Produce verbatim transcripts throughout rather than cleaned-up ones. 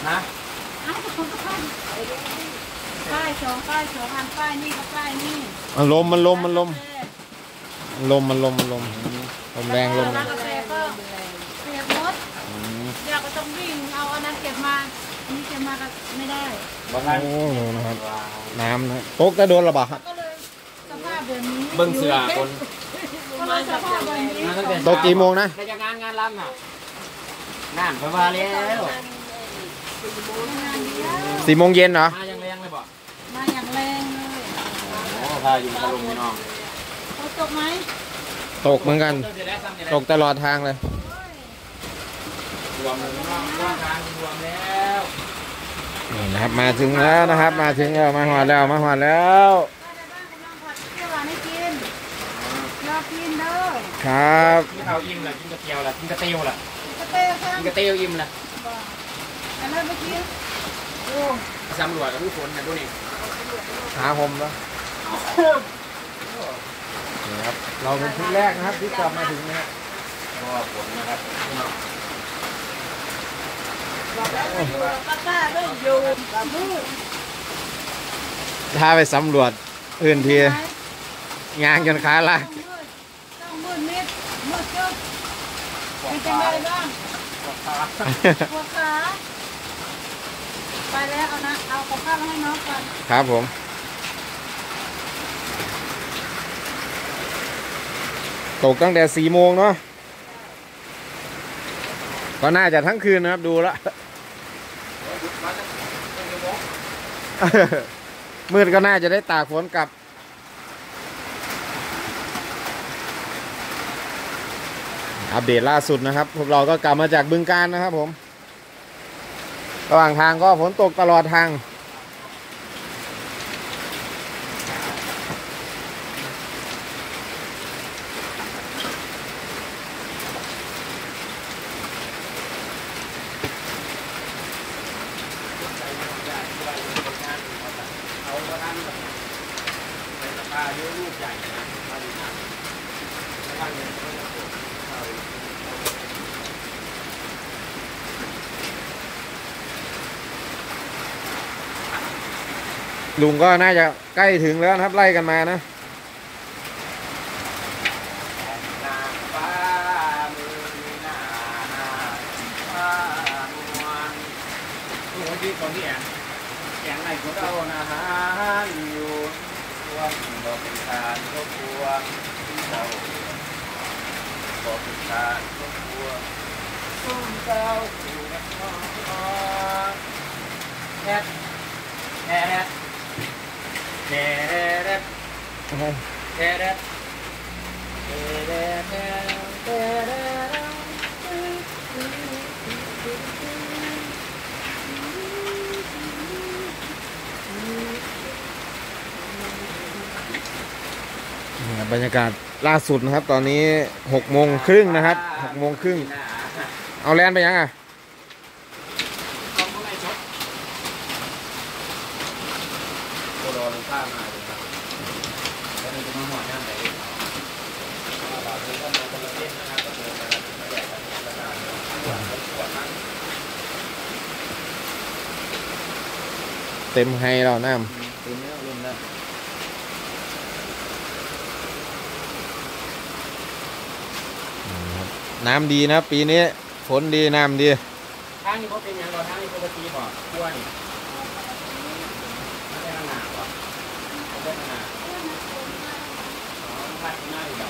นะอ้าวคนก็ป้ายป้ายสองป้ายสองอันป้ายนี่ก็ป้ายนี่มันลมมันลมมันลมลมมันลมมันลมลมแรงลมร้านกาแฟก็เปียกหมดอยากก็ต้องวิ่งเอาอันนั้นเก็บมาอันนี้เก็บมาก็ไม่ได้โอ้โหนะครับน้ำนะโต๊ะจะโดนระบาดก็เลยสภาพแบบนี้เบิ้งเสือคนก็เลยสภาพแบบนี้โต๊ะกี่โมงนะจะงานงานล้ำน่ะนั่นไปมาแล้วสี่โมงเย็นเหรอมาอย่างแรงเลยบ่มาอย่างแรงเลยโอ้พาอยู่ตะลุมพี่น้องเขาตกไหมตกเหมือนกันตกตลอดทางเลยรวมเลยน้องรวมทางรวมแล้วนี่นะครับมาถึงแล้วนะครับมาถึงแล้วมาหอดแล้วมาหอดแล้วรอกินเด้อครับกินข้าวอิ่มละกินกระเทียวละกินกระเตียวละกระเตียวกินกระเตียวอิ่มละอันนั้นเมื่อกี้โอ้สำรวจกับผู้คนนะดูนี่หาผมแล้วนี่ครับเราเป็นชุดแรกนะครับที่กลับมาถึงนะก็ฝนนะครับป้าๆด้วยอยู่กับมือถ้าไปสำรวจอื่นทีงานจนขาละต้องมืดมิดมืดจุดเป็นจังไรบ้างปวดขาปวดขาไปแล้วเอานะเอาของข้าวมาให้น้องก่อนครับผมตกตั้งแต่สี่โมงเนาะก็น่าจะทั้งคืนนะครับดูละมืดก็น่าจะได้ตากฝนกลับอัปเดตล่าสุดนะครับพวกเราก็กลับมาจากบึงกาฬนะครับผมระหว่างทางก็ฝนตกตลอดทางลุงก็น่าจะใกล้ถึงแล้วนะครับไล่กันมานะคนที่แอนแอนไหนก็เอาอาหารอยู่รวมบอกเป็นการรบกวนเราบอกเป็นการรบกวนตุ้มเจ้าอยู่ในห้องแอดแอดแอดแอดแอดแอดแอดแอดบรรยากาศล่าสุดนะครับตอนนี้หกโมงครึ่งนะครับหกโมงครึ่งเอาแลนไปยังอ่ะเต็มให้เราน้ำน้ำดีนะปีนี้ฝนดีน้ำดีทางนี้เขาเป็นอย่างไรทางนี้ปกติบ่ขั้วนี่ไม่ได้หนาบ่ไม่ได้หนาอ๋อพัดหน้าอยู่ดอก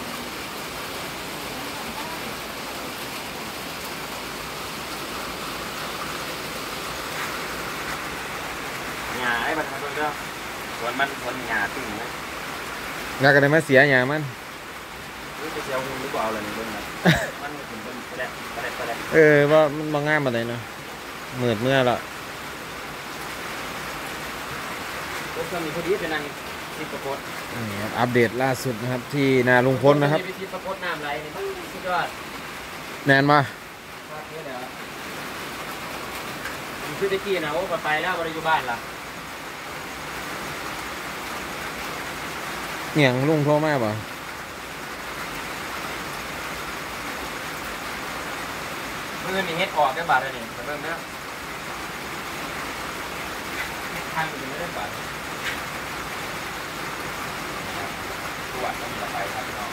หญ้าไอ้บัดมันเด้อสวนมันสวนหญ้าตึงนะงากันได้มาเสียหญ้ามันจะเสียหูหรือเปล่าอะไรนี่เบิ่งนะมันถึงเป็นแปลกแปลกแปลกเออว่ามันบางง่ามอะไรเนาะเหมือดเมื่อละรถก็มีพอดีเป็นนางทิพย์ประพจน์นี่ครับอัปเดตล่าสุดนะครับที่นาลุงพลนะครับทิพย์ประพจน์น้ำไหลนี่สุดยอดแนนมาคือตะกี้นะโอ้ไปแล้วบริยุบ้านล่ะเนี่ยลุงโทรมาป่ะเมื่อมีเฮ็ดออกได้บาทเลยนี่เบิ่งนะทางมันไม่ได้บัตรตรวจต้องมีต่อไปครับพี่น้อง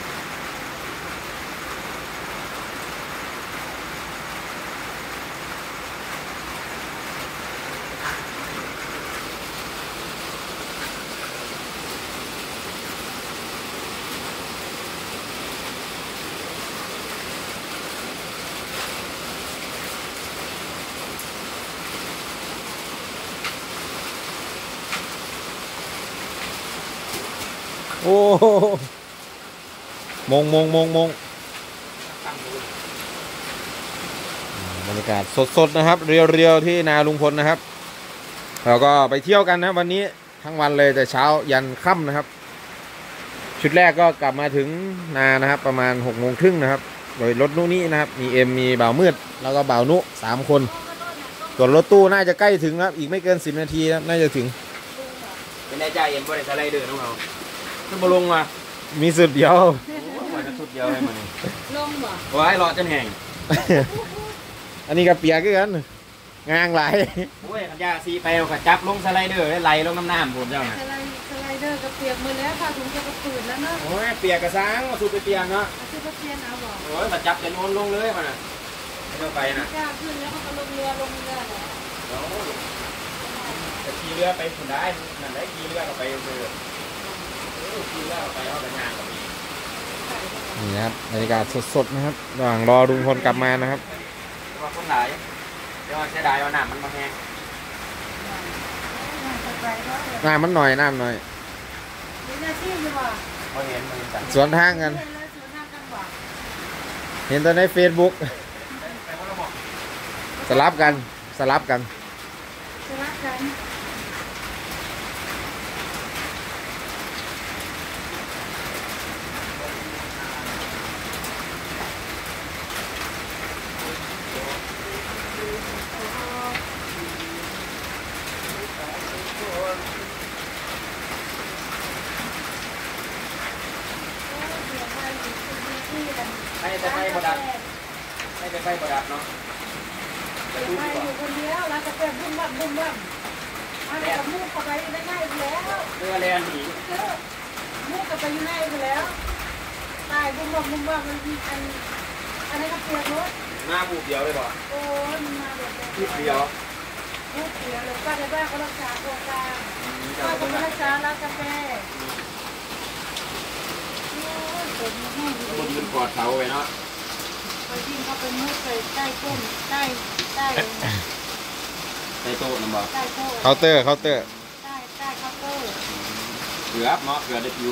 โอ้มงมงมงมงบรรยากาศสดๆนะครับเรียวๆที่นาลุงพลนะครับเราก็ไปเที่ยวกันนะวันนี้ทั้งวันเลยแต่เช้ายันค่ำนะครับชุดแรกก็กลับมาถึงนานะครับประมาณหกโมงครึ่งนะครับโดยรถนุนี่นะครับมีเอ็มมีบ่าวมืดแล้วก็บ่าวนุสามคนส่วนรถตู้น่าจะใกล้ถึงครับอีกไม่เกินสิบนาทีนะน่าจะถึงเป็นได้ใจเอ็มบริษัทอะไรเดือดน้องเราขึ้นมาลงมามีสุดเดียวโอ้ยสุดเดียวเลยมันลงบ่โอ้ยรอจนแห้งอันนี้ก็เปียกกันงางหลายโอ้ยขันยาซีไปเอาขัดจับลงสไลเดอร์ไหลลงน้ำน้ำผมเจ้าน่ะสไลด์สไลเดอร์ก็เปียกมือแล้วผ้าถุงจะกระปืนแล้วเนาะโอ้ยเปียกกระซังมาสูบไปเตียงเนาะเอาซื้อเปียนเอาบ่โอ้ยมาจับจะโยนลงเลยมันน่ะไม่ต้องไปน่ะกล้าขึ้นแล้วเขาก็ลงเรือลงเรือแหละโอ้ยจะขี่เรือไปคุณได้นั่นได้ขี่เรือก็ไปเรือขี่เรือก็ไปเอาแต่งานกับพี่นี่นะครับบรรยากาศสดๆนะครับระหว่างรอลุงพลกลับมานะครับว่าคนหลายเดี๋ยวเสียดายเอาหนามมันมาแห้งสไลเดอร์น้ำมันหน่อยน้ำหน่อยมีหน้าที่อยู่บ่พอเห็นมันจังสวนทางกันเห็นแล้วสวนทางกันบ่เห็นแต่ใน Facebook ไปคนละบอกสลับกันสลับกันสลับกันให้แต่ไฟบดับให้แต่ไฟบดับเนาะไปอยู่คนเดียวแล้วจะเป็นบุ้มบั่มบุ้มบั่มอันนี้กับมูกเข้าไปได้ง่ายอยู่แล้วเรือแลนหนีเจอมูกกับไปอยู่ง่ายอยู่แล้วตายบุ้มบั่มบุ้มบั่มมันอันอันนี้ก็เปียกรถหน้าบูบเดียวเลยบ่โอ้ยมันมาแบบบูบเดียวมูกเปียกเลยป้าในบ้านเขารักษาโครงการจะป้าเป็ก็นไม่ไงรักษาร้านกาแฟโอ้ยผมแห้งอยู่คนยืนกอดเสาไว้เนาะไปยิงเขาไปมุดไปใต้ก้นใต้ใต้ในโต๊ะนำบ่ใต้โต๊ะเคาน์เตอร์เคาน์เตอร์ใต้ใต้เคาน์เตอร์เกือบเนาะเกือบได้ผิว